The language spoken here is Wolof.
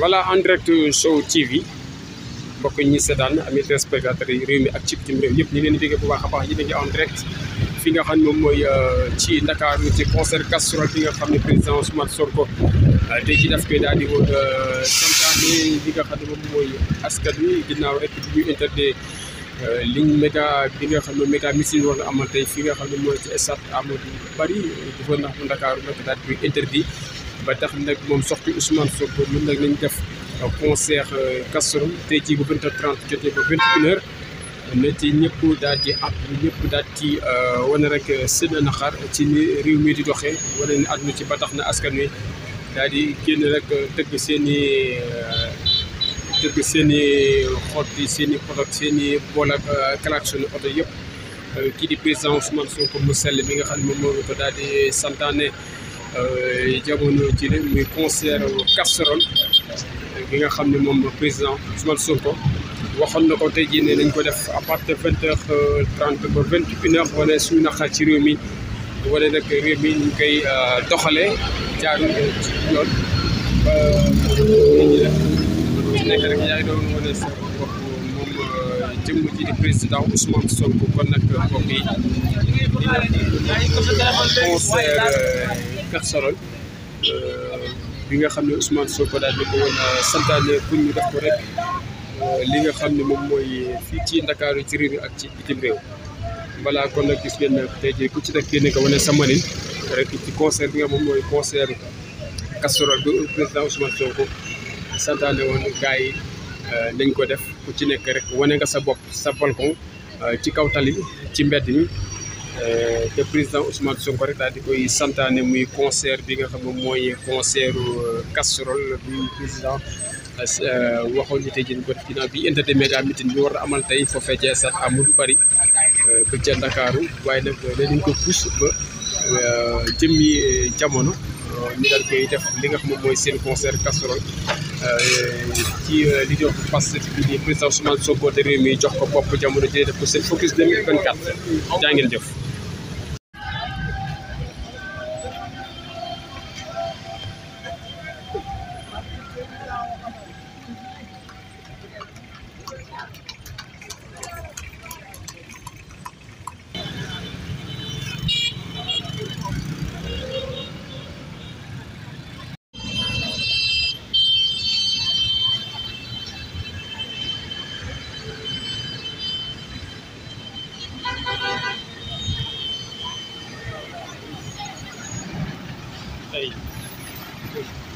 voilà en direct Show TV mbokk ñi seetaan ami téléspectateurs yi réew mi ak ci bitim réew yëpp ñu leen di dégg bu baax a baax yéen a ngi en direct fi nga xam ne moom mooy ci Ndakaaru ci concert casserole bi nga xam ne président Ousmane Sonko tey jii daf koy daal di woon santaane li nga xam ne moom mooy askan wi ginnaaw rek bi ñu interdit ligne méga bi nga xam ne méga missile war na amal tey fi nga xam ne mooy ci stade Amadou Barry gouverneur bu Ndakaaru nag daal di koy interdit ba tax nag moom sorti Ousmane Sonko mën nag nañ def concert casserole tey jii bu 20h30 jotee ba 21h na ci ñëpp daal di àpp ñëpp daal ci wane rek seen naxar ci ni réew mi di doxee wane ni àdduna ci ba tax na askan wi daal di génn rek tëgg seen i xot yi seen i oto seen i bool ak klaxon oto yëpp kii di président Ousmane Sonko mu sell mi nga xam ne moom moo ko daal di santaane jamono ci ne muy concert casserole bi nga xam ne moom président Ousmane Sonko waxoon na ko tey jii ne nañ ko def à partir de 20h30 ba 21h wane suñu naqar ci réew mi wane nag réew mi ñu koy doxalee jaaru ci yoon ba ci nekk rek yaa ngi doon wane sa bopp moom jëmm ji di président Ousmane Sonko kon nag mbokk yi concert casserole bi nga xam ne Ousmane Sonko daal di ko woon santaane pour ñu def ko rek li nga xam ne moom mooy fii ci Ndakaaru ci réew mi ak ci bitim réew voilà kon nag gis ngeen tey jii ku ci nekk génne ko wane sa manin rek ci concert bi nga moom mooy concert casserole bi président Ousmane Sonko santaane woon gars yi nañ ko def ku ci nekk rek wane nga sa bopp sa balcon ci kaw tali ci mbedd mi te président Ousmane Sonko rek daal di koy santaane muy concert bi nga xam ne mooy concert casserole bi président waxoon ñu tey jii ko ginnaaw bi interdit méga meeting bi war a amal tey foofee ca stade Amadou Barry ba ca Ndakaaru waaye nag dinañ ko pousse ba jëmmi jamono ñu daal koy def li nga xam ne mooy seen concert casserole ci li ñuy wax Pastef bi di président Ousmane Sonko te réew mi jox ko bopp jamono jii def ko seen focus 2024 jaa ngeen jëf. Hey.